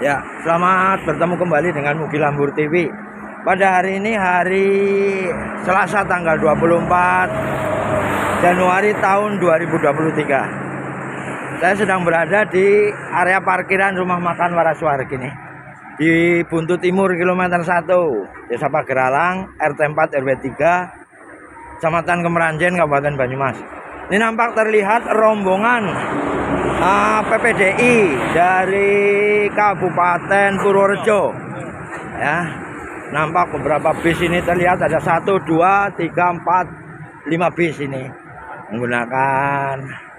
Ya, selamat bertemu kembali dengan Mugi Lambur TV. Pada hari ini hari Selasa tanggal 24 Januari tahun 2023. Saya sedang berada di area parkiran rumah makan Waraswargi ini di Buntu Timur kilometer 1, Desa Pageralang, RT 4 RW 3, Kecamatan Kemeranjen, Kabupaten Banyumas. Ini nampak terlihat rombongan PPDI dari Kabupaten Purworejo. Ya, nampak beberapa bis ini terlihat ada 1, 2, 3, 4, 5 bis ini menggunakan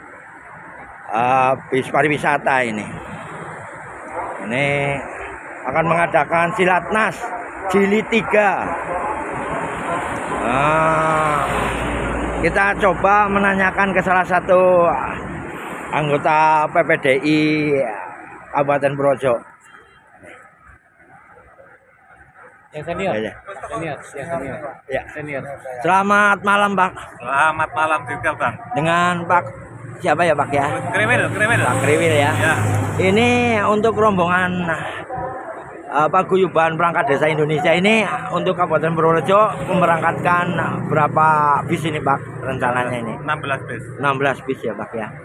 bis pariwisata ini. Ini akan mengadakan Silatnas Jilid 3. Kita coba menanyakan ke salah satu anggota PPDI Kabupaten Purworejo. Yang senior. Ya. Senior. Ya. Senior. Selamat malam, Pak. Selamat malam juga, Bang. Dengan Pak siapa ya, Pak ya? Kriwil. Pak Kriwil ya. Ya. Ini untuk rombongan paguyuban perangkat desa Indonesia ini untuk Kabupaten Purworejo memberangkatkan berapa bis ini, Pak, rencananya ini? 16 bis. 16 bis ya, Pak ya.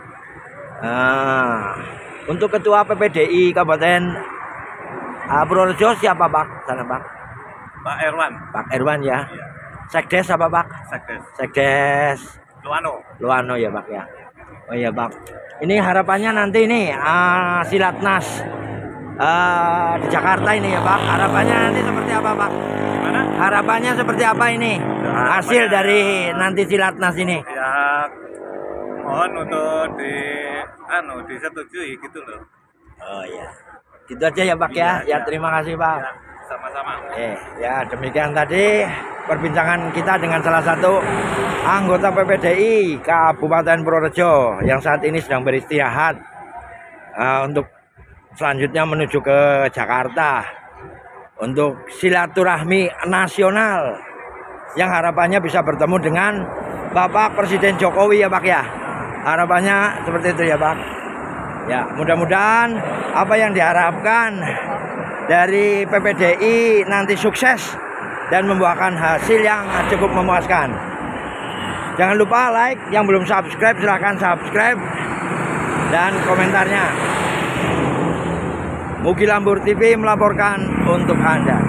Untuk Ketua PPDI Kabupaten Purworejo siapa, Pak? Sana, Pak. Pak Erwan. Pak Erwan ya. Iya. Sekdes apa, Pak? Sekdes. Sekdes Luano ya, Pak ya. Oh iya, Pak. Ini harapannya nanti ini Silatnas di Jakarta ini ya, Pak. Harapannya nanti seperti apa, Pak? Gimana? Harapannya seperti apa ini? Hasil dari nanti Silatnas ini. Ya, mohon untuk disetujui gitu loh. Oh iya. Gitu aja ya, Pak ya. Ya, terima kasih, Pak. Ya, sama-sama. Ya demikian tadi perbincangan kita dengan salah satu anggota PPDI Kabupaten Purworejo yang saat ini sedang beristirahat untuk selanjutnya menuju ke Jakarta untuk silaturahmi nasional yang harapannya bisa bertemu dengan Bapak Presiden Jokowi ya, Pak ya. Harapannya seperti itu ya, Pak. Ya, mudah-mudahan apa yang diharapkan dari PPDI nanti sukses dan membuahkan hasil yang cukup memuaskan. Jangan lupa like, yang belum subscribe silahkan subscribe dan komentarnya. Mugi Lambur TV melaporkan untuk Anda.